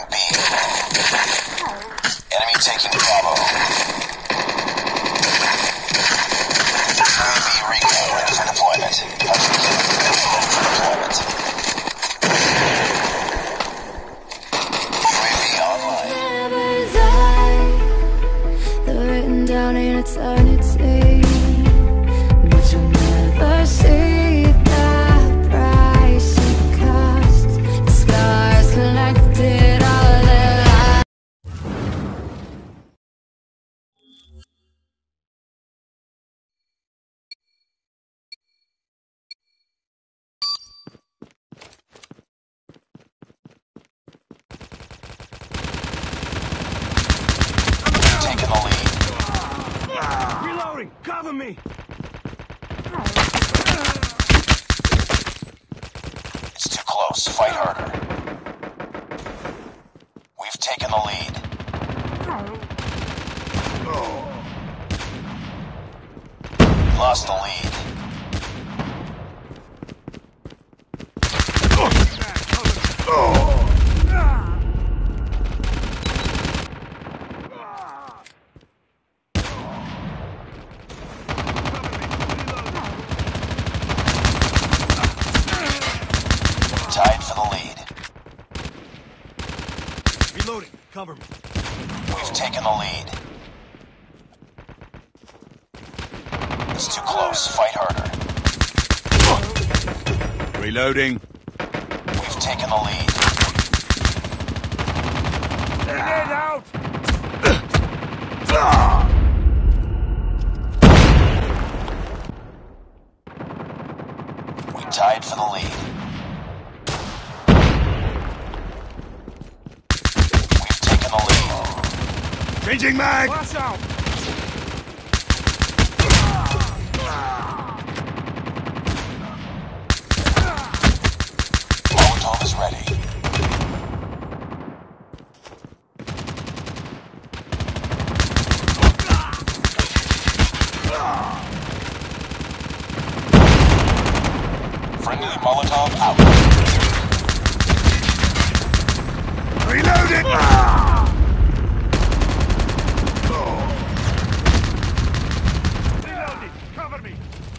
Securing B. Enemy taking Bravo. UAV recon ready for deployment. UAV online. They're written down in eternity, but you'll never see the price it costs. The scars collected all their lives. Taking the lead. Reloading! Cover me! It's too close. Fight harder. We've taken the lead. We lost the lead. Tied for the lead. Reloading! Cover me! We've taken the lead. It's too close. Fight harder. Reloading! We've taken the lead. Grenade out! We tied for the lead. We've taken the lead. Changing mag! Pass out! Molotov is ready. Friendly Molotov out. Reloading! Reloading! Cover me!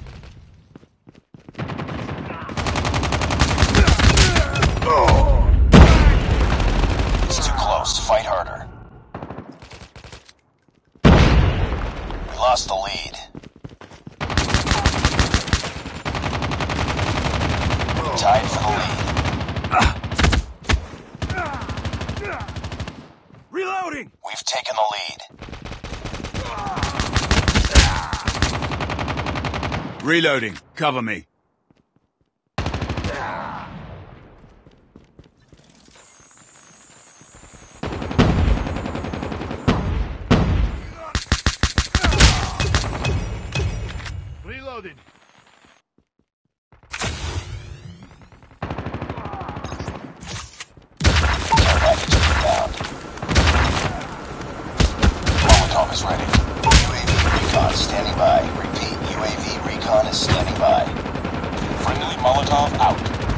It's too close. Fight harder. We lost the lead. Tied for the lead. Reloading! We've taken the lead. Reloading! Cover me! Reloading! Care package inbound. Molotov is ready. UAV recon standing by. Repeat, UAV recon is standing by. Friendly Molotov out.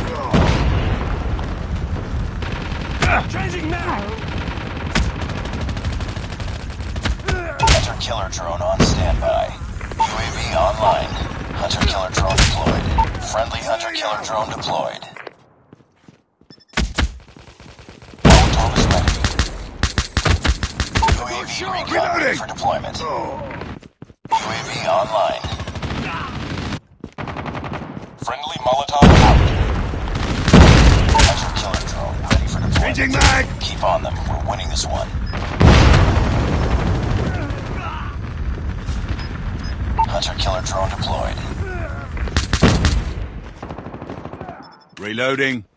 Changing mag! Hunter killer drone on standby. UAV online. Hunter killer drone deployed. Friendly hunter killer drone deployed. Molotov is ready. UAV recon ready for deployment. UAV online. Friendly Molotov out. Hunter killer drone ready for deployment. Changing mag! Keep on them. We're winning this one. Hunter killer drone deployed. Reloading!